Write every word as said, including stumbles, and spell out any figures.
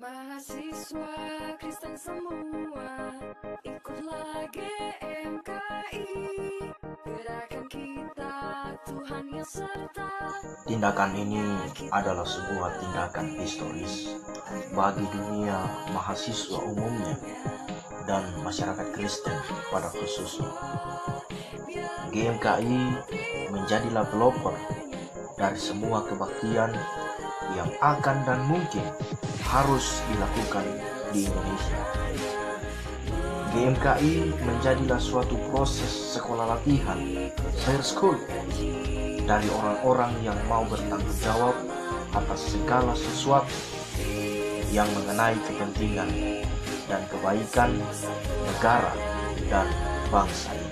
Mahasiswa Kristen semua, ikutlah G M K I, gerakan kita Tuhan yang serta. Tindakan ini adalah sebuah tindakan historis bagi dunia mahasiswa umumnya dan masyarakat Kristen pada khususnya. G M K I menjadilah pelopor dari semua kebaktian yang akan dan mungkin harus dilakukan di Indonesia. G M K I menjadilah suatu proses sekolah latihan, prayer school, dari orang-orang yang mau bertanggung jawab atas segala sesuatu yang mengenai kepentingan dan kebaikan negara dan bangsa.